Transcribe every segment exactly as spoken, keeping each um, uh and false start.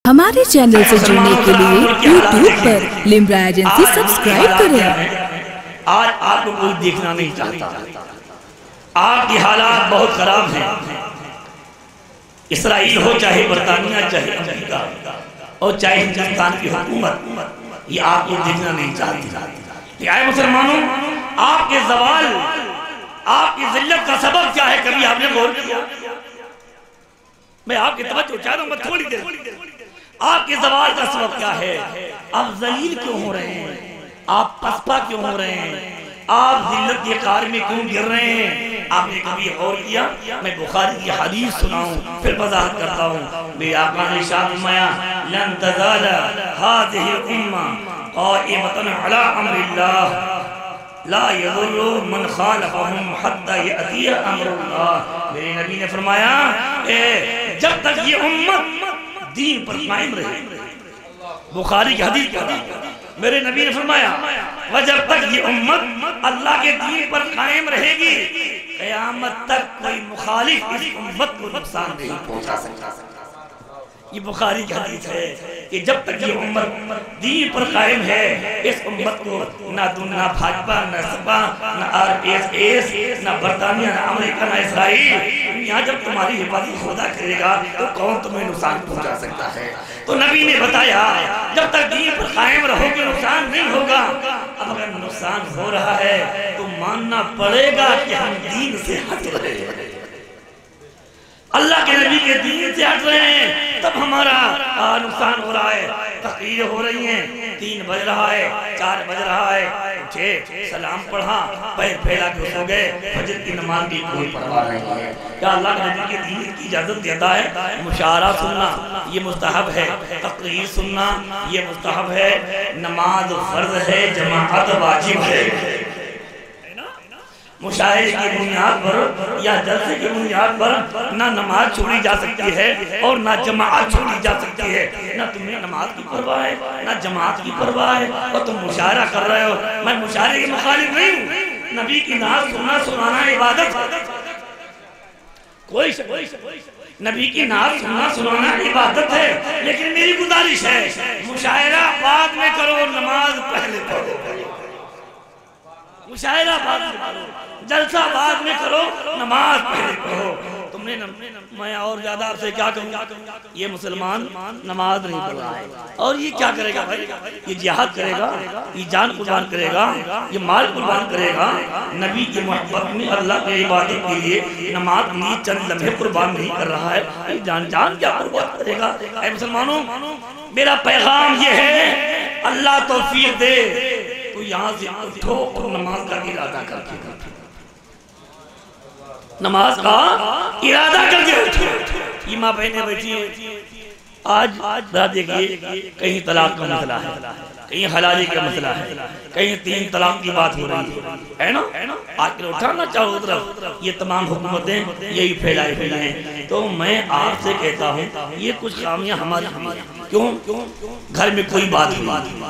ہمارے چینل سے جڑنے کے لیے یوٹیوب پر لمبرا ایجنسی سبسکرائب کریں۔ آج آپ کو کوئی دیکھنا نہیں چاہتا، آپ کی حالات بہت خراب ہیں۔ اسرائیل ہو چاہے برطانیہ چاہے امریکہ اور چاہے ہندوستان کی حکومت، یہ آپ کو دیکھنا نہیں چاہتی۔ اے مسلمانوں، آپ کے زوال، آپ کی ذلت کا سبب کیا ہے؟ کبھی آپ نے غور کیا؟ میں آپ کی توجہ چاہتا ہوں، میں تھوڑی دیر آپ کے زوال کا سبب کیا ہے؟ آپ ذلیل کیوں ہو رہے ہیں؟ آپ پسپا کیوں ہو رہے ہیں؟ آپ ذلت کے قار میں کیوں گر رہے ہیں؟ آپ نے کبھی غور کیا؟ میں بخاری کی حدیث سناؤں پھر وضاحت کرتا ہوں۔ میرے آقا نے ارشاد فرمایا لن تزال هذه الامه قائمة على امر اللہ لا يضر من خالفهم حتى يأتي امر اللہ۔ میرے نبی نے فرمایا جب تک یہ امت دین پر قائم رہے، بخاری کی حدیث کی حدیث، میرے نبی نے فرمایا وجب تک یہ امت اللہ کے دین پر قائم رہے گی، قیامت تک کوئی مخالف اس امت کو نقصان نہیں پہنچا سکتا۔ یہ بخاری کی حدیث ہے کہ جب تک یہ امت دین پر قائم ہے، اس امت کو نہ نہ بھاجپا، نہ سپا، نہ آر ایس ایس، نہ برطانیہ، نہ امریکہ، نہ اسرائیل، یہاں جب تمہاری حفاظت خدا کرے گا تو کون تمہیں نقصان پہنچا سکتا ہے؟ تو نبی نے بتایا جب تک دین پر قائم رہو گے نقصان نہیں ہوگا۔ اب اگر نقصان ہو رہا ہے تو ماننا پڑے گا کہ ہم دین سے ہٹ رہے ہیں، اللہ کے نبی کے دین سے ہٹ رہے ہیں، تب ہمارا نقصان ہو رہا ہے۔ تقریریں ہو رہی ہیں، تین بج رہا ہے، چار بج رہا ہے، اٹھے سلام پڑھا، پیر پھیلا کے سو گئے، فجر کی نماز کی کوئی پرواہ نہیں ہے۔ کیا اللہ کے نبی کے دین کی اجازت دیتا ہے؟ مشاعرہ سننا یہ مستحب ہے، تقریر سننا یہ مستحب ہے، نماز فرض ہے، جماعت واجب ہے۔ مشاعرے کی بنیاد پر یا جلسے کی بنیاد پر نہ نماز چھوڑی جا سکتی ہے اور نہ جماعت چھوڑی جا سکتی ہے۔ نہ تمہیں نماز کی پرواہ ہے نہ جماعت کی پرواہ ہے اور تم مشاعرہ کر رہے ہو۔ میں مشاعرے کے مخالف نہیں ہوں، نبی کی نعت سننا سنانا عبادت ہے، کوئی نبی کی نعت سننا سنانا عبادت ہے، لیکن میری گزارش ہے مشاعرہ بعد میں کرو، نماز پہلے پڑھو۔ مشاعرہ بعد میں کرو، جلسہ بعد میں کرو، نماز پہلے پڑھو۔ تم نے میں اور زیادہ آپ سے کیا کہوں؟ یہ مسلمان نماز نہیں پڑھ رہا ہے اور یہ کیا کرے گا بھائی؟ یہ جہاد کرے گا، یہ جان قربان کرے گا، یہ مال قربان کرے گا، نبی کی محبت میں اللہ کی عبادت کے لیے نماز میں چند لمحے قربان نہیں کر رہا ہے، یہ جان جان کیا قربان کرے گا؟ اے مسلمانوں، میرا پیغام یہ ہے اللہ توفیق دے تو یہاں سے اٹھو اور نماز کا ارادہ کر کے نماز کا ارادہ کر کے اٹھو۔ یہ ماں بہنیں بیٹھی ہیں، آج ذرا دیکھئے کہیں طلاق کا مسئلہ ہے، کہیں حلالی کا مسئلہ ہے، کہیں تین طلاق کی بات ہو رہی ہے نا؟ آج کل اٹھانا چاہو طرف یہ تمام حکومتیں یہی پھیلائے ہوئی ہیں۔ تو میں آپ سے کہتا ہوں یہ کچھ خامیاں ہماری ہماری کیوں گھر میں کوئی بات ہوئی،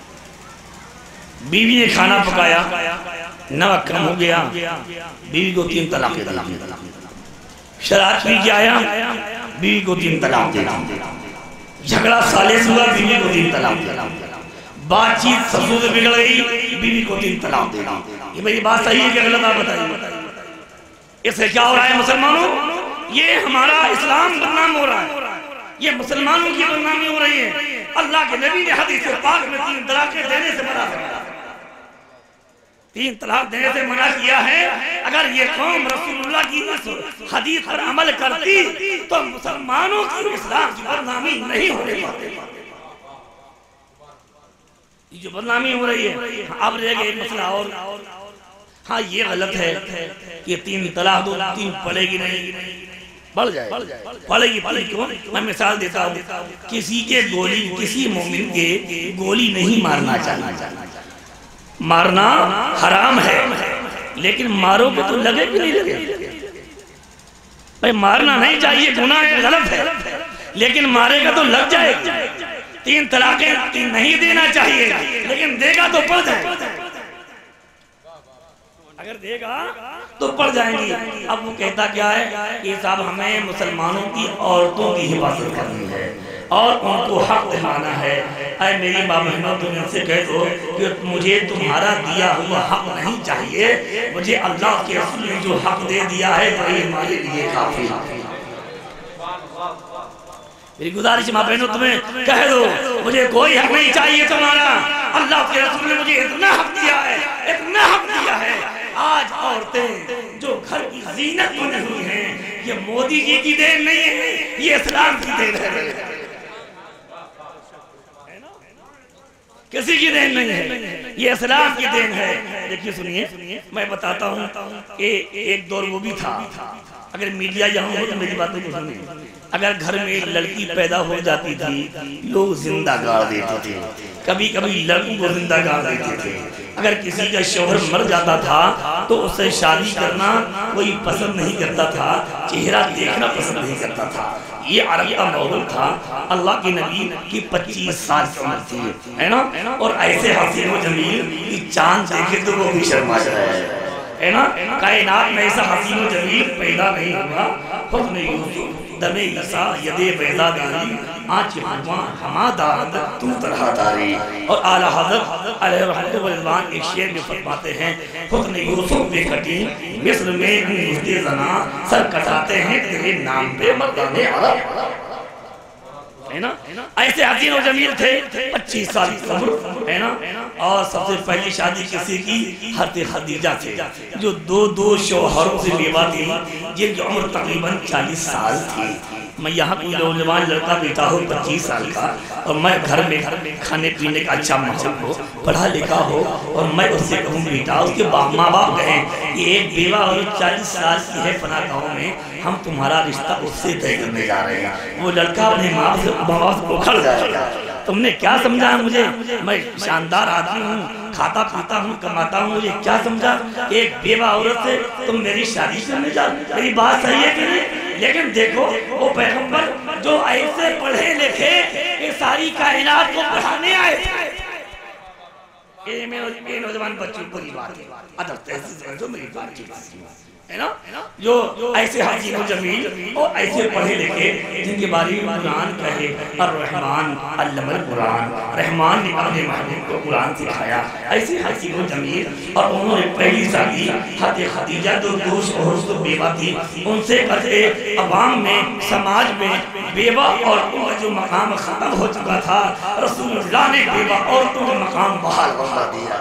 بیوی نے کھانا پکایا، نمک کم ہو گیا، بیوی کو تین طلاق دے دی، شراب پی کے آیا، بیوی کو تین طلاق دے دی، جھگڑا سالس ہوا، بیوی کو تین طلاق دے دی، بات چیت سسو سے بگڑ گئی، بیوی کو تین طلاق دے دی۔ یہ میری بات صحیح ہے کہ غلط؟ آپ بتائیے، اس سے کیا ہو رہا ہے مسلمانوں؟ یہ ہمارا اسلام بدنام ہو رہا ہے، یہ مسلمانوں کی بدنامی ہو رہی ہے۔ اللہ کے نبی نے حدیث پاک میں تین طلاقیں دینے سے منع کیا، تین طلاق دینے سے منع کیا ہے۔ اگر یہ قوم رسول اللہ کی حدیث پر عمل کرتی تو مسلمانوں کی اسلام کی بدنامی نہیں ہونے پاتی۔ یہ جو بدنامی ہو رہی ہے، اب رہ گئے ایک مسئلہ اور، ہاں یہ غلط ہے کہ تین طلاق دو، تین پڑے گی نہیں، بڑھ جائے پڑے گی پڑے کیوں؟ میں مثال دیتا ہوں، کسی کے گولی کسی مومن کے گولی نہیں مارنا چاہیے، مارنا حرام ہے، لیکن مارو گے تو لگے بھی نہیں لگے، بھئی مارنا نہیں چاہیے، گناہ ہے، غلط ہے، لیکن مارے گا تو لگ جائے گا۔ تین طلاقیں تین نہیں دینا چاہیے، لیکن دے گا تو پڑ جائے گا، اگر دے گا تو پڑ جائیں گی۔ اب وہ کہتا کیا ہے کہ صاحب ہمیں مسلمانوں کی عورتوں کی حفاظت کرنی ہے، اور ان کو حق دلانا ہے۔ اے میری ماں بہنوں تم ان سے کہہ دو کہ مجھے تمہارا دیا ہوا حق نہیں چاہیے، مجھے اللہ کے رسول نے جو حق دے دیا ہے وہی ہمارے لیے کافی ہے۔ میری گزارش ماں بہنوں تمہیں کہہ دو مجھے کوئی حق نہیں چاہیے تمہارا، اللہ کے رسول نے مجھے اتنا حق دیا ہے، اتنا حق دیا ہے۔ آج عورتیں جو گھر کی زینت بنی ہوئی ہیں، یہ مودی جی کی دین نہیں ہے، یہ اسلام کی دین ہے، کسی کی دین نہیں ہے، یہ اسلام کی دین ہے۔ دیکھیے سنیے، میں بتاتا ہوں کہ ایک دور وہ بھی تھا، اگر میڈیا یہاں ہو تو میری باتوں کو سنیں، اگر گھر میں لڑکی پیدا ہو جاتی تھی لوگ زندہ گاڑ دیتے تھے، کبھی کبھی لڑکوں کو زندہ گاڑ دیتے تھے۔ اگر کسی کا شوہر مر جاتا تھا تو اس سے شادی کرنا کوئی پسند نہیں کرتا تھا، چہرہ دیکھنا پسند نہیں کرتا تھا۔ یہ عرب کا ماحول تھا۔ اللہ کے نبی کی پچیس سال کی عمر تھی، ہے نا، اور ایسے حسین و جمیل کہ چاند دیکھے تو وہ بھی شرما جائے، ہے نا۔ کائنات میں ایسا حسین و جمیل پیدا نہیں ہوا۔ حسن یوسف دم عیسیٰ ید بیضا داری، آنچ حرمان ہما داد تو طرح داری۔ اور اعلیٰ حضرت علیہ رحمت و رضوان ایک شعر میں فرماتے ہیں، حسن یوسف بے کٹی مصر میں نزد زنا، سر کٹاتے ہیں تیرے نام پہ مردان عرب، ہے نا۔ ایسے حسین و جمیل تھے، پچیس سال کی عمر، ہے نا۔ اور سب سے پہلی شادی کسی کی حضرت خدیجہ تھے، جو دو دو شوہروں سے بیوہ تھی، جن کی عمر تقریباً چالیس سال تھی۔ میں یہاں کوئی نوجوان لڑکا بیٹا ہو پچیس سال کا، اور میں گھر میں کھانے پینے کا اچھا ماحول ہو، پڑھا لکھا ہو، اور میں اس سے کہوں بیٹا، اس کے ماں باپ کہیں کہ ایک بیوہ اور چالیس سال کی ہے فلاں گاؤں میں، ہم تمہارا رشتہ اس سے طے کرنے جا رہے ہیں، وہ لڑکا اپنے ماں سے باپ سے اکھڑ جائے گا۔ تم نے کیا سمجھا مجھے؟ میں شاندار آدمی ہوں، کھاتا پیتا ہوں، کماتا ہوں، مجھے کیا سمجھا؟ ایک بیوہ عورت سے تم میری شادی کرنے جا رہے ہو؟ میری بات صحیح ہے کہ نہیں؟ لیکن دیکھو وہ پیغمبر جو ایسے پڑھے لکھے کہ ساری کائنات کو پڑھانے آئے تھے۔ یہ میں نوجوان بچوں کو یہ بات ہے، ادب تہذیب ہے جو میری بات کی ہے نا، جو ایسے حسین و جمیل اور ایسے پڑھے لکھے جن کے بارے میں قرآن کہے، الرحمن علم القرآن، رحمان نے اپنے محبوب کو قرآن سکھایا، ایسے حسین و جمیل۔ اور انہوں نے پہلی شادی حضرت خدیجہ جو دو شوہر سے بیوہ تھی ان سے کرتے، عوام میں سماج میں بیوہ عورتوں کا جو مقام ختم ہو چکا تھا، رسول اللہ نے بیوہ عورتوں کا مقام بحال کروا دیا،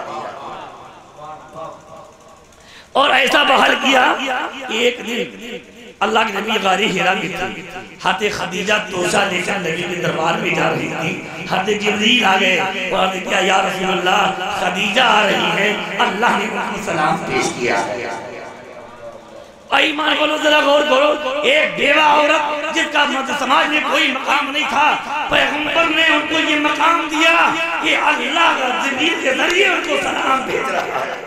اور ایسا بحال کیا کہ ایک دن اللہ کے نبی غاری ہیرا میں تھی، حضرت خدیجہ توشہ لے کر نبی کے دربار میں جا رہی تھی، حضرت جبریل آ گئے اور عرض کیا یا رسول اللہ خدیجہ آ رہی ہے، اللہ نے ان کو سلام پیش کیا۔ ایمان بولو ذرا غور کرو، ایک بیوہ عورت جس کا سماج میں کوئی مقام نہیں تھا، پیغمبر نے ان کو یہ مقام دیا کہ اللہ کا جبریل کے ذریعے ان کو سلام بھیج رہا ہے۔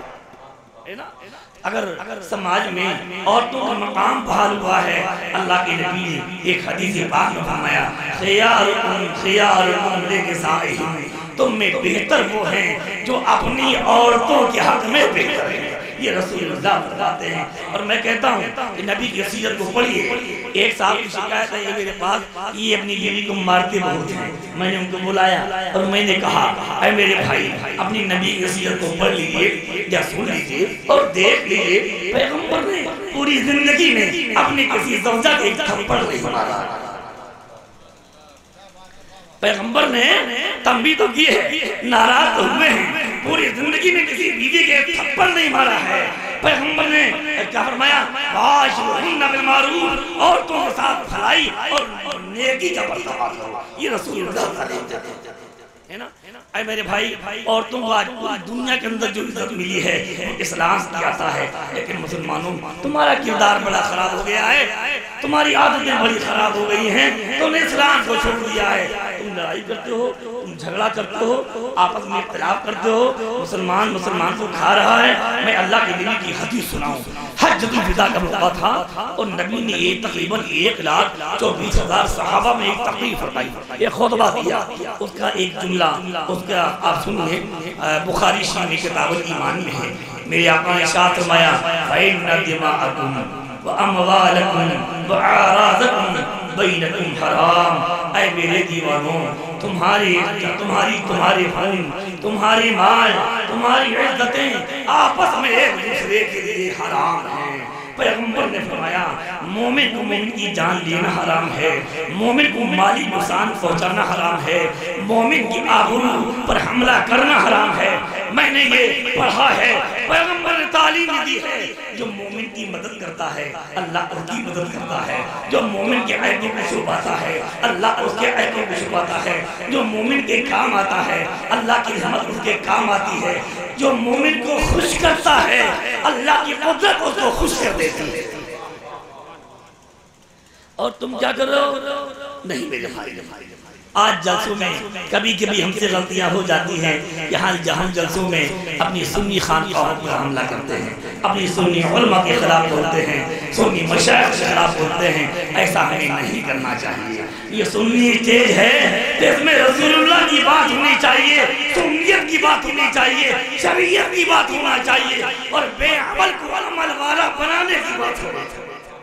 اگر سماج میں عورتوں کا مقام بحال ہوا ہے، اللہ کے نبی نے ایک حدیث پاک میں فرمایا، خیارکم خیارکم لنسائہم، تم میں بہتر وہ ہیں جو اپنی عورتوں کے حق میں بہتر ہیں۔ یہ رسول اللہ فرماتے ہیں، اور میں کہتا ہوں کہ نبی کی سیرت کو پڑھیے۔ ایک صاحب کی شکایت ہے میرے پاس، یہ اپنی بیوی کو مارتے بہت ہیں، میں نے ان کو بلایا اور میں نے کہا اے میرے بھائی اپنی نبی کی سیرت کو پڑھ لیجئے یا سن لیجئے اور دیکھ لیجئے، پیغمبر نے پوری زندگی میں اپنی کسی زوجہ کے ایک تھپڑ نہیں مارا۔ پیغمبر نے تنبیہ تو کی ہے، ناراض ہوئے ہیں، پوری زندگی میں کسی بیوی کے تھپڑ نہیں مارا ہے۔ پیغمبر نے کیا فرمایا، وَعَاشِرُوهُنَّ بِالْمَعْرُوفِ، عورتوں کے ساتھ بھلائی اور نیکی کا برتاؤ کرو، یہ رسول اللہ تعلیم دیتے ہیں، ہے نا۔ اے میرے بھائی، عورتوں کو آج پوری دنیا کے اندر جو عزت ملی ہے وہ اسلام سے آتا ہے، لیکن مسلمانوں تمہارا کردار بڑا خراب ہو گیا ہے، تمہاری عادتیں بڑی خراب ہو گئی ہیں، تم نے اسلام کو چھوڑ دیا ہے، تم لڑائی کرتے ہو، تم جھگڑا کرتے ہو، آپس میں اختلاف کرتے ہو، مسلمان مسلمان کو کھا رہا ہے۔ میں اللہ کے نبی کی حدیث سناؤں، حجۃ الوداع کا موقع تھا اور نبی نے یہ تقریباً ایک لاکھ چوبیس ہزار صحابہ میں ایک تقریر فرمائی، ایک خطبہ دیا، اس کا ایک جملہ اس کا آپ سنیں، بخاری شریف میں کتاب الایمان میں ہے، میرے آقا نے ارشاد فرمایا، فَإِنَّ دِمَاءَكُمْ وَأَمْوَالَكُمْ وَأَعْرَاضَكُمْ بینکم حرام، اے میرے دیوانوں تمہاری تمہاری تمہارے خون، تمہاری مال، تمہاری عزتیں آپس میں ایک دوسرے کے لیے حرام ہیں۔ پیغمبر نے فرمایا مومن کو مومن کی جان لینا حرام ہے، مومن کو مالی نقصان پہنچانا حرام ہے، مومن کی آبرو پر حملہ کرنا حرام ہے۔ میں نے یہ پڑھا ہے، پیغمبر نے تعلیم دی ہے، جو مومن کی مدد کرتا ہے اللہ اس کی مدد کرتا ہے، جو مومن کے عیبوں کو چھپاتا ہے اللہ اس کے عیبوں کو چھپاتا ہے، جو مومن کے کام آتا ہے اللہ کی رحمت اس کے کام آتی ہے، جو مومن کو خوش کرتا ہے اللہ کی قدرت اس کو خوش کر دیتی ہے۔ اور تم کیا کر رہے ہو؟ نہیں میرے بھائی، آج جلسوں میں کبھی کبھی ہم سے غلطیاں ہو جاتی ہیں، یہاں جہاں جلسوں میں اپنی سنی خانقاہوں پر حملہ کرتے ہیں، اپنی سنی علماء کے خلاف بولتے ہیں، سنی مشائخ کے خلاف بولتے ہیں، ایسا ہمیں نہیں کرنا چاہیے۔ یہ سنی اسٹیج ہے، اس میں رسول اللہ کی بات ہونی چاہیے، سنیت کی بات ہونی چاہیے، شریعت کی بات ہونا چاہیے، اور بے عمل کو عمل والا بنانے کی بات ہونی چاہیے۔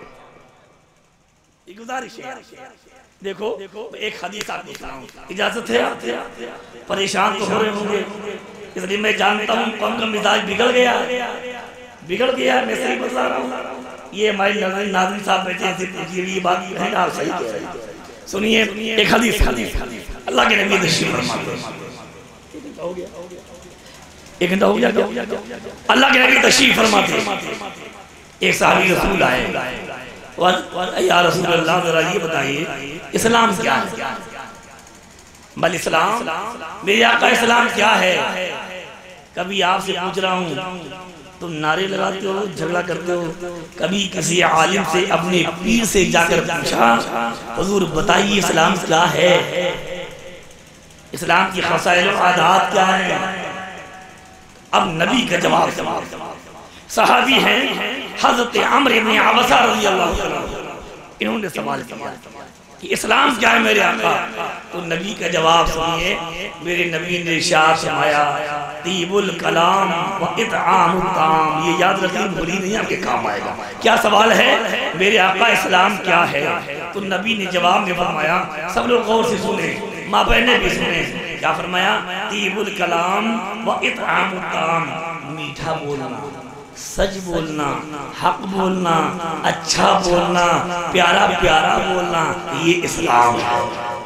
یہ گزارش ہے۔ دیکھو ایک حدیث آپ کو سناؤں، اجازت ہے؟ پریشان تو ہو رہے ہوں گے، اس لیے میں جانتا ہوں قوم کا مزاج بگڑ گیا بگڑ گیا میں صحیح بتا رہا ہوں۔ یہ ہمارے ناظرین صاحب بیٹھے ہیں، یہ بات ہے آپ صحیح کہہ رہے ہیں۔ سنیے ایک حدیث حدیث اللہ کے نبی تشریف فرماتے ہیں، ایک گھنٹہ ہو گیا کیا؟ اللہ کے نبی تشریف فرماتے ہیں، ایک صحابی رسول آئے، یا رسول اللہ ذرا یہ بتائیے اسلام کیا ہے؟ بل اسلام میرے آقا اسلام کیا ہے؟ کبھی آپ سے پوچھ رہا ہوں تم نعرے لگاتے ہو، جھگڑا کرتے ہو، کبھی کسی عالم سے اپنے پیر سے جا کر پوچھا حضور بتائیے اسلام کیا ہے؟ اسلام کی خصائل و عادات کیا ہیں؟ اب نبی کا جواب صحابی ہیں حضرت عمرو بن عبسہ رضی اللہ عنہ، انہوں نے سوال کیا کہ اسلام کیا ہے میرے آقا؟ تو نبی کا جواب سنیے، میرے نبی نے ارشاد فرمایا طیب الکلام و اطعام الطعام۔ یہ یاد رکھیں، بھولی نہیں آپ کے کام آئے گا۔ کیا سوال ہے میرے آقا اسلام کیا ہے؟ تو نبی نے جواب میں فرمایا، سب لوگ غور سے سنیں، ماں بہنیں بھی سنیں، کیا فرمایا؟ طیب الکلام و اطعام الطعام، میٹھا بولنا، سچ بولنا، حق بولنا، اچھا بولنا، پیارا پیارا بولنا، یہ اسلام ہے۔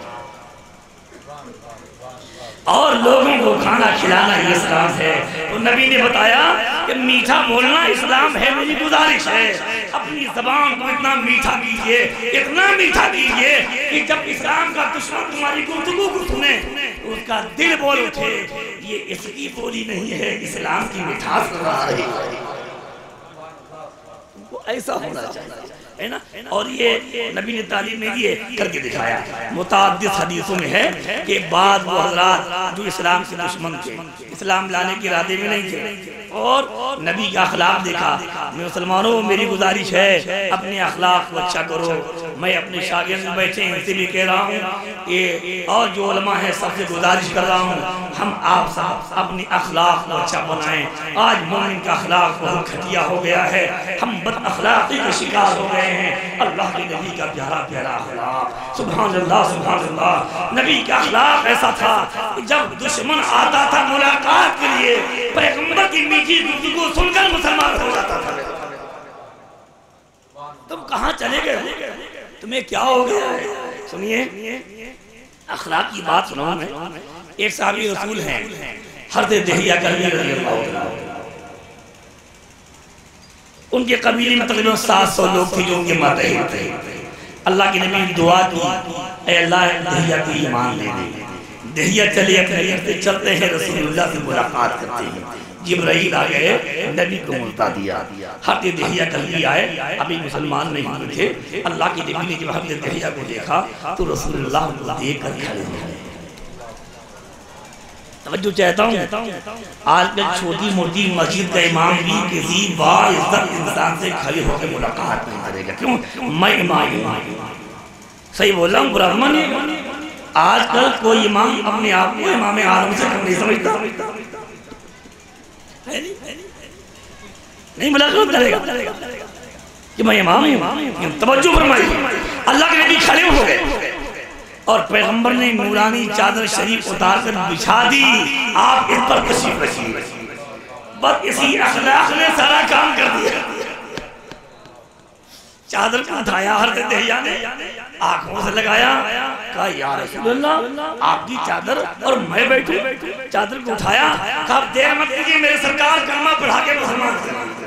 اور لوگوں کو کھانا کھلانا یہ اسلام ہے۔ تو نبی نے بتایا کہ میٹھا بولنا اسلام ہے۔ میری گزارش ہے اپنی زبان کو اتنا میٹھا کیجئے، اتنا میٹھا کیجئے کہ جب اسلام کا دشمن تمہاری گفتگو کو سنے اس کا دل بول اٹھے یہ اس کی بولی نہیں ہے، اسلام کی مٹھاس رہا ہے۔ ایسا ہونا چاہیے، اور یہ نبی نے تعلیم میں یہ کر کے دکھایا۔ متعدد حدیثوں میں ہے کہ بعض وہ حضرات جو اسلام کے دشمن تھے، اسلام لانے کے ارادے میں نہیں تھے، اور نبی کا اخلاق دیکھا۔ میں مسلمانوں میری گزارش ہے اپنے اخلاق کو اچھا کرو۔ میں اپنے شاگرد بیٹھے ہیں ان سے بھی کہہ رہا ہوں کہ اور جو علماء ہیں سب سے گزارش کر رہا ہوں ہم آپ سب اپنے اخلاق کو اچھا بنائیں۔ آج مومن کا اخلاق بہت گھٹیا ہو گیا ہے، ہم بد اخلاقی کے شکار ہو گئے ہیں۔ اللہ کے نبی کا پیارا پیارا اخلاق، سبحان اللہ سبحان اللہ، نبی کا اخلاق ایسا تھا کہ جب دشمن آتا تھا ملاقات کے لیے پیغمبر کی میٹھی گفتگو سن کر مسلمان ہو جاتا تھا۔ تم کہاں چلے گئے؟ تمہیں کیا ہو گیا ہے؟ سنیے اخلاق کی بات سناؤں میں۔ ایک صحابی رسول ہیں حضرت دہیہ کلبی رضی اللہ عنہ، ان کے قبیلے میں تقریباً سات سو لوگ تھے جو ان کے ماتحت تھے۔ اللہ کی نبی دعا کی اے اللہ دہیہ کو ایمان دے دے۔ دہیہ چلے اپنے چلتے ہیں رسول اللہ سے ملاقات کرتے ہیں۔ جبرائیل آ گئے نبی کو ملتا دیا، حضرت دہیہ کلبی آئے، ابھی مسلمان نہیں ہوئے تھے۔ اللہ کی نبی نے جب حضرت دہیہ کو دیکھا تو رسول اللہ کو دیکھ کر کھڑے ہوئے۔ توجہ چاہتا ہوں آج کل چھوٹی موٹی مسجد کا امام بھی کسی باعزت انسان سے کھڑے ہو کے ملاقات نہیں کرے گا، کیوں؟ میں امام ہوں۔ صحیح بول رہا ہوں، برا نہیں۔ آج کل کوئی امام اپنے آپ کو امام اعظم سے کم نہیں سمجھتا، نہیں ملاقات کرے گا کہ میں امام ہوں۔ توجہ فرمائیے، اللہ کے نبی کھڑے ہو گئے اور پیغمبر نے نورانی چادر شریف اتار کر بچھا دی، آپ اس پر تشریف رکھیں۔ بس اسی اخلاق نے سارا کام کر دیا۔ چادر کو اٹھایا حضرت دہیا نے، آنکھوں سے لگایا، کہا یا رسول اللہ آپ کی چادر اور میں بیٹھوں۔ چادر کو اٹھایا، کہا دیر مت کیجئے میرے سرکار، کلمہ پڑھا کے مسلمان کریں۔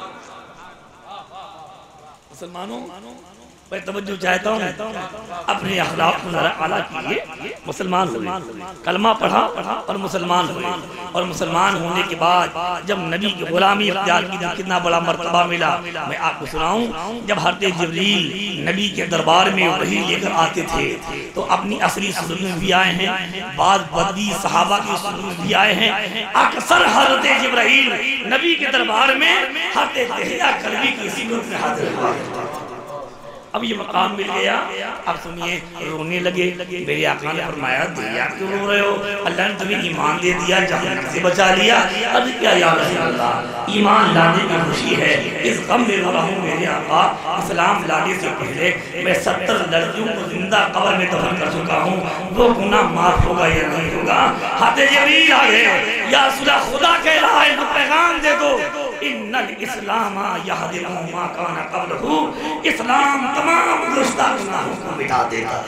مسلمانوں میں توجہ چاہتا ہوں، اپنے اخلاق کو ذرا اعلیٰ کیجئے۔ مسلمان ہوئے، کلمہ پڑھا اور مسلمان ہوئے، اور مسلمان ہونے کے بعد جب نبی کی غلامی اختیار کی کتنا بڑا مرتبہ ملا، میں آپ کو سناؤں۔ جب حضرت جبریل نبی کے دربار میں وحی لے کر آتے تھے تو اپنی اصلی صورت میں بھی آئے ہیں، بعض بدی صحابہ کی صورت میں بھی آئے ہیں۔ اکثر حضرت جبریل نبی کے دربار میں حضرت دہیا کلبی کی صورت میں حاضر ہوا۔ اب یہ مقام مل گیا، اب سنیے رونے لگے۔ میرے آقا نے فرمایا دہیا کیوں رو رہے ہو؟ اللہ نے تمہیں ایمان دے دیا، جہنم سے بچا لیا۔ اب کیا یا رسول اللہ، ایمان لانے کی خوشی ہے، اس غم میں رو رہا ہوں میرے آقا۔ اسلام لانے سے پہلے میں ستر لڑکیوں کو زندہ قبر میں دفن کر چکا ہوں، وہ گناہ معاف ہوگا یا نہیں ہوگا؟ حضرت جبریل آ گئے، یا رسول اللہ خدا کہہ رہا ہے تو پیغام دے دو، ان الاسلام یہدم ما کان قبلہ، اسلام تمام گزشتہ گناہوں کو مٹا دے گا۔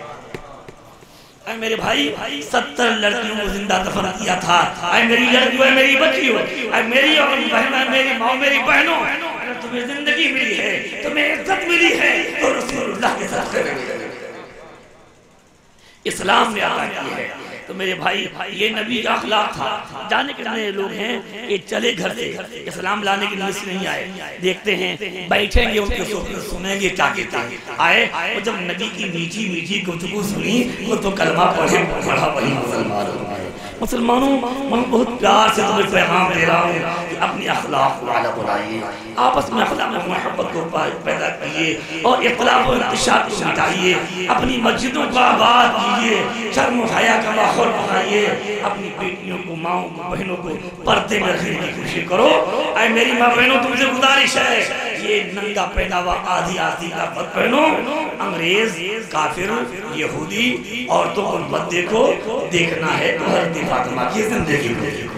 اے میرے بھائی، ستر لڑکیوں کو زندہ دفن کیا تھا۔ اے میری لڑکیوں، اے میری بچیوں، اے میری اور بہنوں، اے میری ماں، میری بہنوں، اگر تمہیں زندگی ملی ہے، تمہیں عزت ملی ہے تو رسول اللہ کے ساتھ خیر ملی ہے، اسلام نے عطا کی ہے۔ تو میرے بھائی یہ نبی کا اخلاق تھا۔ جانے کتنے لوگ ہیں یہ چلے گھر سے اسلام لانے کے لیے نہیں آئے، دیکھتے ہیں بیٹھیں گے ان کے سوپر سنیں گے کیا کہتے ہیں، آئے اور جب نبی کی میٹھی میٹھی گفتگو سنی وہ تو کلمہ پڑھے پڑھا وہی مسلمان ہو گئے۔ مسلمانوں میں بہت پیار سے تمہیں پیغام دے رہا ہوں کہ اپنی اخلاق کو اعلیٰ بنائیے، آپس میں اخلاق و محبت کو پیدا کیجیے اور اختلاف و انتشار کو مٹائیے، اپنی مسجدوں کو آباد کیجیے، شرم و حیا کا ماحول بنائیے، اپنی بیٹیوں کو، ماؤں کو، بہنوں کو پردے میں رکھنے کی کوشش کرو۔ اے میری ماں بہنوں تم سے گزارش ہے، یہ ننگا پہنا ہوا آدھی آدھی کا مت پہنو، انگریز، کافر، یہودی عورتوں کو مت دیکھو، دیکھنا ہے تو حضرت فاطمہ کی زندگی کو دیکھو۔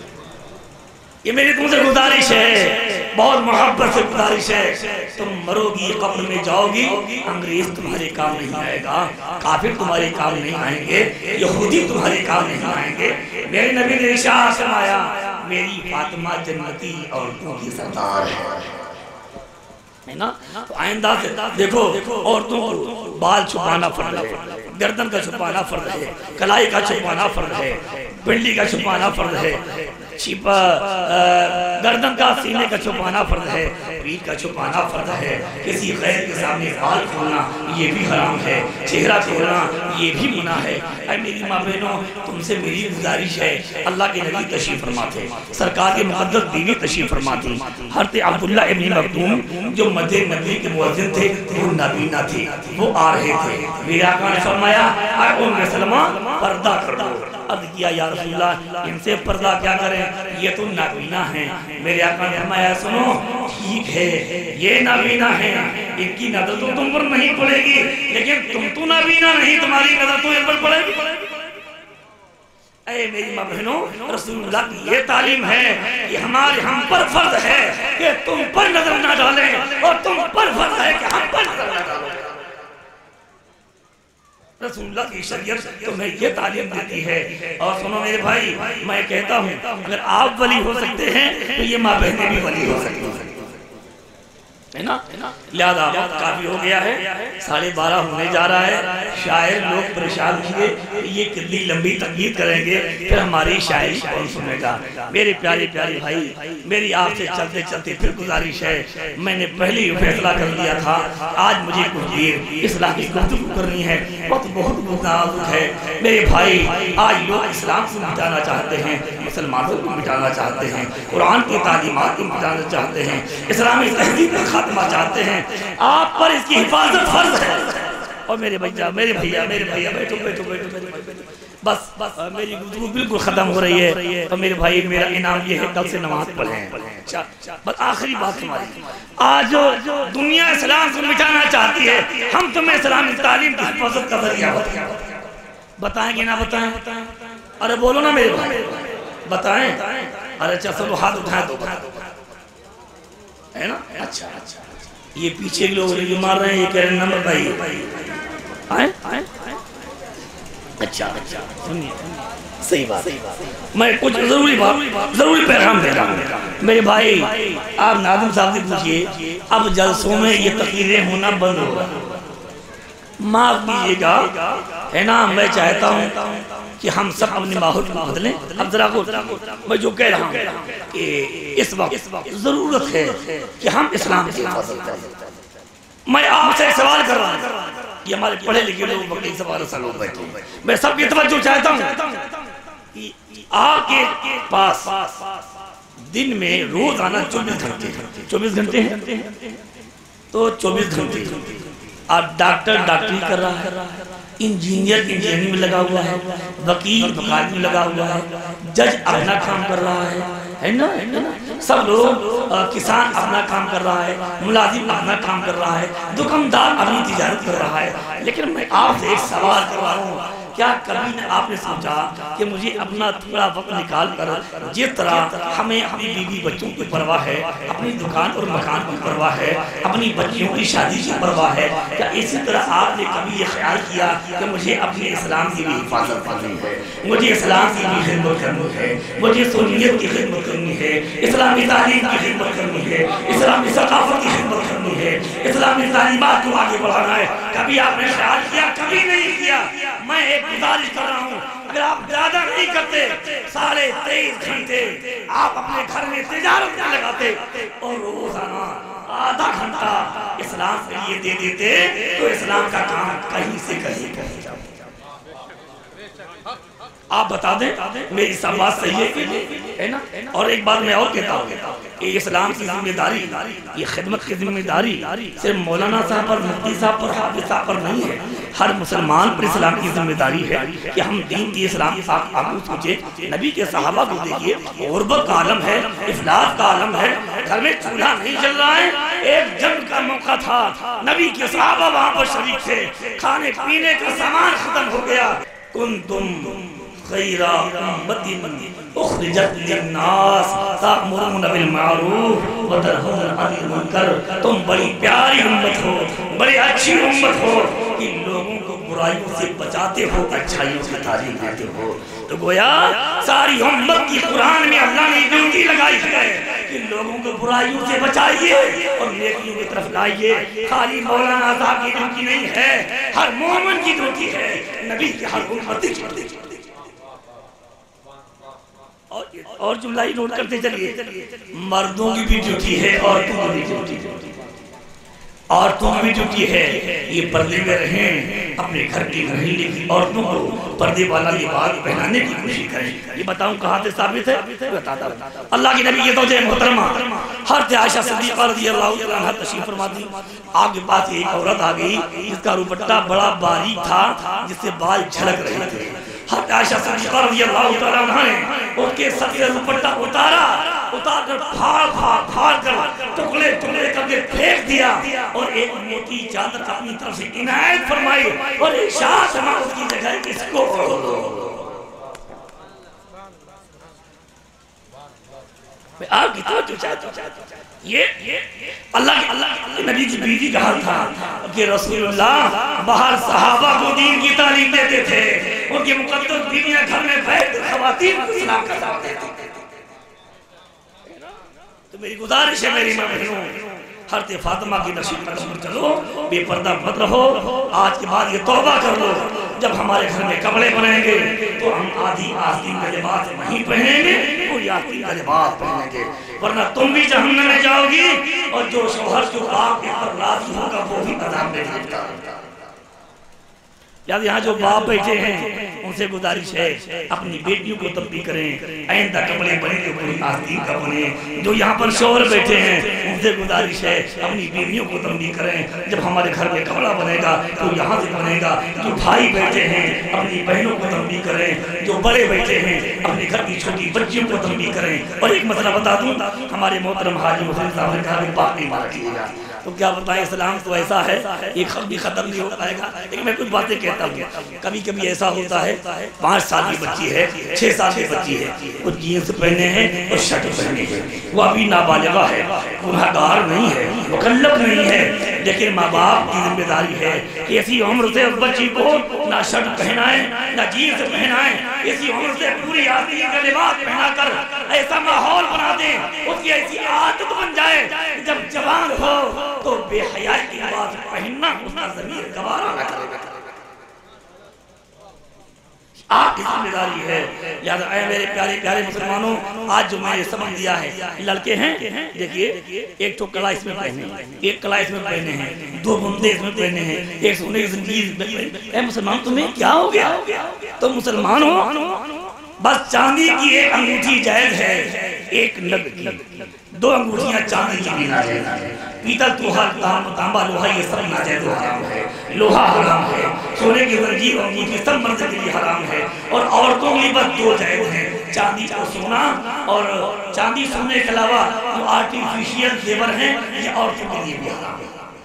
یہ میری تم سے گزارش ہے، بہت محبت سے گزارش ہے، تم مرو گی، قبر میں جاؤ گی، انگریز تمہارے کام نہیں آئے گا، کافر تمہارے کام نہیں آئیں گے، یہودی تمہارے کام نہیں آئیں گے۔ میرے نبی نے ارشاد فرمایا میری فاطمہ جنتی عورتوں کی سردار ہے نا۔ تو آئندہ سے دیکھو عورتوں کو بال چھپانا فرض ہے، گردن کا چھپانا فرض ہے، کلائی کا چھپانا فرض ہے، پنڈلی کا چھپانا فرض ہے، چھپا گردن کا سینے کا چھپانا فرض ہے، پیٹ کا چھپانا فرض ہے، کسی غیر کے سامنے بال کھولنا یہ بھی حرام ہے، چہرہ کھولنا یہ بھی منع ہے۔ اے میری ماں بہنوں تم سے میری گزارش ہے، اللہ کے نبی تشریف فرما تھے، سرکار کے مقدس بیوی تشریف فرما تھی، حضرت عبداللہ ابن مکتوم جو مسجد نبوی کے مؤذن تھے وہ نابینا تھے، وہ آ رہے تھے، میرے آقا نے فرمایا اے ام سلمہ پردہ کر دو۔ عرض کیا یا رسول اللہ ان سے پردہ کیا کریں، یہ تو نابینا ہیں۔ میرے آقا نے فرمایا سنو ٹھیک ہے یہ نابینا ہیں، ان کی نظر تو تم پر نہیں پڑے گی، لیکن تم تو نابینا نہیں، تمہاری نظر تو ان پر پڑے گی۔ اے میری ماں بہنوں رسول اللہ کی یہ تعلیم ہے کہ ہمارے ہم پر فرض ہے کہ تم پر نظر نہ ڈالیں اور تم پر فرض ہے کہ ہم پر نظر نہ ڈالیں۔ رسول اللہ کی شریعت تمہیں یہ تعلیم دیتی ہے۔ اور سنو میرے بھائی میں کہتا ہوں اگر آپ ولی ہو سکتے ہیں تو یہ ماں بہنیں بھی ولی ہو سکتی ہیں، ہے نا؟ لہذا وقت کافی ہو گیا ہے، ساڑھے بارہ ہونے جا رہا ہے، شاعر لوگ پریشان کیے یہ کتنی لمبی تقریر کریں گے پھر ہماری شاعری کون سنے گا۔ میرے پیارے پیارے بھائی میری آپ سے چلتے چلتے پھر گزارش ہے، میں نے پہلے ہی فیصلہ کر لیا تھا آج مجھے کچھ دیر اصلاح کی گفتگو کرنی ہے، وقت بہت نازک ہے۔ میرے بھائی آج لوگ اسلام کو مٹانا چاہتے ہیں، مسلمانوں کو مٹانا چاہتے ہیں، قرآن کی تعلیمات کو مٹانا چاہتے ہیں، اسلامی تہذیب کا خاتمہ چاہتے ہیں، آپ پر اس کی حفاظت فرض ہے۔ اور میرے بھیا میرے بھیا میرے بھیا بیٹھو بیٹھو بیٹھو بس بس میری گفتگو بالکل ختم ہو رہی ہے، اور میرے بھائی میرا انعام یہ ہے کل سے نماز پڑھیں۔ اچھا بس آخری بات ہماری، آج دنیا اسلام کو مٹانا چاہتی ہے، ہم تمہیں اسلامی تعلیم کی حفاظت کا ذریعہ بتائیں گے نہ بتائیں؟ ارے بولو نا میرے بھائی، بتائیں؟ ارے اچھا چلو ہاتھ اٹھائیں تو ہے نا؟ اچھا یہ پیچھے کے لوگ جو مار رہے ہیں یہ کہہ رہے ہیں نمبر بھائی آئیں آئیں اچھا اچھا سنیے صحیح بات، میں کچھ ضروری بات ضروری پیغام دے رہا ہوں میرے بھائی۔ آپ ناظم صاحب سے پوچھئے اب جلسوں میں یہ تقریریں ہونا بند ہوگا، معاف کیجئے گا ہے نا، میں چاہتا ہوں کہ ہم سب اپنے ماحول کو بدلیں۔ اب ذرا کو میں جو کہہ رہا ہوں کہ اس وقت ضرورت ہے کہ ہم اسلام کی حفاظت کریں۔ میں آپ سے سوال کر رہا ہوں، یہ ہمارے پڑھے لکھے لوگ وکیل سوال سے لوگ بیٹھے ہیں، میں سب کی توجہ چاہتا ہوں کہ آپ کے پاس دن میں روز آنا چوبیس گھنٹے چوبیس گھنٹے ہیں تو چوبیس گھنٹے آپ ڈاکٹر ڈاکٹری کر رہا ہے، انجینئر انجینئرنگ میں لگا ہوا ہے، وکیل وکالت میں لگا ہوا ہے، جج اپنا کام کر رہا ہے ہے نا، سب لوگ کسان اپنا کام کر رہا ہے، ملازم اپنا کام کر رہا ہے، دکاندار اپنی تجارت کر رہا ہے، لیکن میں آپ سے ایک سوال کر رہا ہوں، کیا کبھی نے آپ نے سوچا کہ مجھے اپنا تھوڑا وقت نکال کر جس طرح ہمیں اپنی بیوی بچوں کی پرواہ ہے، اپنی دکان اور مکان کی پرواہ ہے، اپنی بچیوں کی شادی کی پرواہ ہے، کیا اسی طرح آپ نے کبھی یہ خیال کیا کہ مجھے اپنے اسلام کی بھی حفاظت کرنی ہے، مجھے اسلام کی بھی خدمت کرنی ہے، مجھے سنیت کی خدمت کرنی ہے، اسلامی تعلیم کی خدمت کرنی ہے، اسلامی ثقافت کی خدمت کرنی ہے، اسلامی تعلیمات کو آگے بڑھانا ہے؟ کبھی آپ نے خیال کیا؟ کبھی نہیں کیا۔ میں ایک گزارش کر رہا ہوں، اگر آپ زیادہ نہیں کرتے ساڑھے تیئیس گھنٹے آپ اپنے گھر میں تجارت میں لگاتے اور روزانہ آدھا گھنٹہ اسلام کے لیے دے دیتے تو اسلام کا کام کہیں سے کہیں پہنچ جاتا۔ آپ بتا دیں میری سب بات صحیح ہے نا؟ اور ایک بات میں اور کہتا ہوں کہ اسلام کی ذمہ داری، یہ خدمت کی ذمہ داری صرف مولانا صاحب پر، مفتی صاحب پر، حافظ صاحب پر نہیں ہے، ہر مسلمان پر اسلام کی ذمہ داری ہے کہ ہم دین کی اسلام کے ساتھ آگے سوچیں۔ نبی کے صحابہ کو دیکھیے، غربت کا عالم ہے، افلاس کا عالم ہے، گھر میں چولہا نہیں چل رہا ہے، ایک جنگ کا موقع تھا، نبی کے صحابہ وہاں پر شریک تھے، کھانے پینے کا سامان ختم ہو گیا۔ کنتم خیر امت اخرجت للناس تأمرون بالمعروف وتنہون عن المنکر، تم بڑی پیاری امت ہو، بڑی اچھی امت ہو کہ لوگوں کو برائیوں سے بچاتے ہو، اچھائیوں کی تعلیم دیتے ہو۔ تو گویا ساری امت کی قرآن میں اللہ نے ڈیوٹی لگائی ہے کہ لوگوں کو برائیوں سے بچائیے اور نیکیوں کی طرف لائیے۔ خالی مولانا صاحب کی ڈیوٹی نہیں ہے، ہر مومن کی ڈیوٹی ہے، نبی کی ہر امت کی ڈیوٹی ہے۔ اور جملہ ہی نوٹ کرتے چلیے، مردوں کی بھی ڈیوٹی ہے، عورتوں کی بھی ڈیوٹی ہے، عورتوں کی بھی ڈیوٹی ہے، یہ پردے میں رہیں، اپنے گھر کی نہیں لیکن عورتوں کو پردے والا لباس پہنانے کی کوشش کریں۔ یہ بتاؤں کہاں سے ثابت ہے؟ بتاتا ہوں، اللہ کی نبی کی زوجہ محترمہ حضرت عائشہ صدیقہ رضی اللہ عنہا تشریف فرما دی، آپ کے پاس ایک عورت آ گئی جس کا دوپٹہ بڑا باریک تھا، جس سے بال جھلک رہے تھے۔ حضرت عائشہ صدیقہ رضی اللہ عنہا نے ان کے سر سے دوپٹہ اتارا، اتار کر پھاڑ پھاڑ پھاڑ کر ٹکڑے ٹکڑے کر کے پھینک دیا اور ایک موٹی چادر اپنی طرف سے عنایت فرمائی اور ارشاد فرمایا اس کی جگہ اس کو اوڑھ دو۔ میں آپ کی توجہ چاہتا ہوں، یہ اللہ کے نبی کی بیوی کا حال تھا کہ رسول اللہ باہر صحابہ کو دین کی تعلیم دیتے تھے، ان کی مقدس بیویاں گھر میں بیٹھ خواتین کو اسلام کا دعوت دیتے تھے۔ تو میری گزارش ہے میری ماں بہنوں، حضرت فاطمہ کی نشید قدم پر چلو، بے پردہ مت رہو، آج کے بعد یہ توبہ کر لو، جب ہمارے گھر میں کپڑے بنائیں گے تو ہم آدھی آستین کا لباس نہیں پہنیں گے، پوری آستین کا لباس پہنیں گے، ورنہ تم بھی جہنم میں جاؤ گی اور جو شوہر جو آپ کے پر راضی ہوگا وہ بھی عذاب میں جائے گا۔ یاد یہاں جو باپ بیٹھے ہیں ان سے گزارش ہے اپنی بیٹیوں کو تبدیل کریں، آئندہ کپڑے بنے تو کوئی آستین کا بنے۔ جو یہاں پر شوہر بیٹھے ہیں ان سے گزارش ہے اپنی بیویوں کو تبدیل کریں، جب ہمارے گھر میں کپڑا بنے گا تو یہاں سے بنے گا۔ جو بھائی بیٹھے ہیں اپنی بہنوں کو تبدیل کریں، جو بڑے بیٹھے ہیں اپنے گھر کی چھوٹی بچیوں کو تبدیل کریں۔ اور ایک مسئلہ بتا دوں، ہمارے محترم حاجی مسلم صاحب نے کہا کہ پاک نہیں مارا کیے گا، تو کیا بتائیں اسلام تو ایسا ہے ایک خط بھی ختم نہیں ہو پائے گا۔ لیکن میں کچھ باتیں کہتا ہوں، کبھی کبھی ایسا ہوتا ہے پانچ سال کی بچی ہے، چھ سال کی بچی ہے، وہ جینس پہنے ہیں اور شرٹ پہنے ہیں، وہ ابھی نابالغہ ہے، گنہگار نہیں ہے، مکلف نہیں ہے، لیکن ماں باپ کی ذمہ داری ہے کہ ایسی عمر سے اس بچی کو نہ شرٹ پہنائیں نہ جینس پہنائیں، اسی عمر سے پوری آستین کا لباس پہنا کر ایسا ماحول بنا دیں، اس کی ایسی عادت بن جائے جب جوان ہو تو بے حیائی کی لباس پہننا اس کا ضمیر گوارا نہ کرے گا۔ آپ کی ذمہ داری ہے۔ یاد آئے میرے پیارے پیارے مسلمانوں، آج جو میں نے سبق دیا ہے، لڑکے ہیں دیکھیے، ایک تو کلا اس میں پہنے ہیں، ایک کلا اس میں پہنے ہیں، دو بندے اس میں پہنے ہیں، ایک سونے کی زنجیر میں پہنے ہیں۔ اے مسلمان تمہیں کیا ہو گیا؟ تم مسلمان ہو؟ بس چاندی کی ایک انگوٹھی جائز ہے، ایک نگ کی، دو انگوٹھیاں چاندی کی بھی ناجائز ہے، پیتل توہر تانبا لوہا یہ سب ناجائز حرام ہے، لوہا حرام ہے، سونے کی زنجیر اور انگوٹھی سب مرد کے لیے حرام ہے، اور عورتوں کی بس دو جائز ہیں، چاندی کو سونا اور چاندی سونے کے علاوہ جو آرٹیفیشیل زیور ہیں یہ عورتوں کے لیے بھی حرام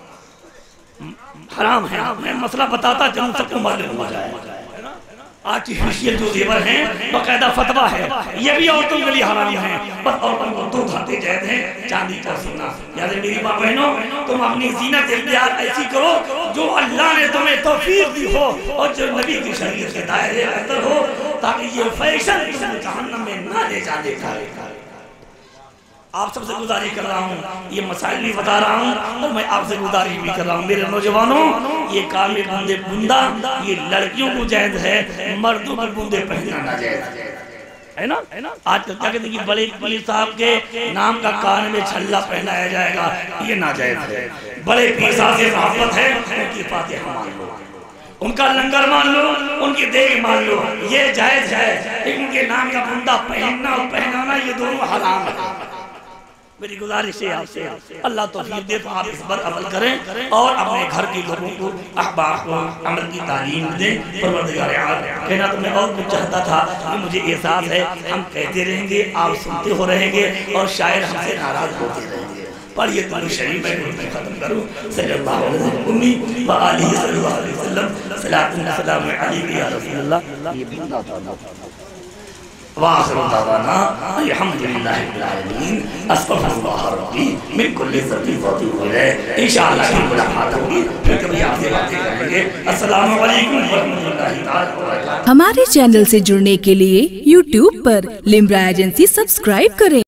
ہے، حرام ہے۔ میں مسئلہ بتاتا چلوں سب کو معلوم ہو جائے، آرٹیفیشیل جو زیور ہیں باقاعدہ فتویٰ ہے، یہ بھی عورتوں کے لیے حرام ہیں، بس عورتوں کو دو دھاتے جائز ہیں، چاندی کا سونا۔ یاد ہے میری ماں بہنوں، تم اپنی زینت اختیار ایسی کرو جو اللہ نے تمہیں توفیق دی ہو اور جو نبی کی شریعت کے دائرے اندر ہو، تاکہ یہ فیشن تمہیں جہنم میں نہ لے جا دے کرے۔ آپ سب سے گزارش کر رہا ہوں، یہ مسائل بھی بتا رہا ہوں اور میں آپ سے گزارش بھی کر رہا ہوں، میرے نوجوانوں، یہ کامل بندے بندہ یہ لڑکیوں کو جائز ہے، مردوں کو بندے پہننا ناجائز ہے نا۔ آج کل کیا کہتے ہیں کہ بڑے پیر صاحب کے نام کا کان میں چھلا پہنایا جائے گا، یہ ناجائز ہے۔ بڑے پیر صاحب سے محبت ہے، ان کی فاتحہ مان لو، ان کا لنگر مان لو، ان کی دیگ مان لو، یہ جائز ہے، لیکن ان کے نام کا بندہ پہننا اور پہنانا یہ دونوں حرام ہے۔ میری گزارش ہے آپ سے، اللہ توفیق دے تو آپ اس پر عمل کریں اور اپنے گھر کے لوگوں کو احباب کو عمل کی تعلیم دیں۔ پروردگار عالم، کہنا تو میں اور کچھ چاہتا تھا کہ مجھے احساس ہے ہم کہتے رہیں گے، آپ سنتے ہو رہیں گے اور شاعر ہم سے ناراض ہوتے رہیں گے۔ پڑھئے تمہیں شریف میں ختم کروں، صلی اللہ علیہ وسلم و آلہ صلی اللہ علیہ وسلم، صلاۃ و سلام علیہ یا رسول اللہ۔ یہ بندہ تھا وآخر دعوانا الحمدللہ رب العالمین، استغفر اللہ ربی من کل ذنب واتوب الیہ۔ انشاءاللہ کی ملاقات ہوگی، پھر کبھی آپ سے باتیں کریں گے۔ السلام علیکم ورحمۃ اللہ تعالی وبرکاتہ۔ ہمارے چینل سے جڑنے کے لیے یوٹیوب پر لمبرا ایجنسی سبسکرائب کریں۔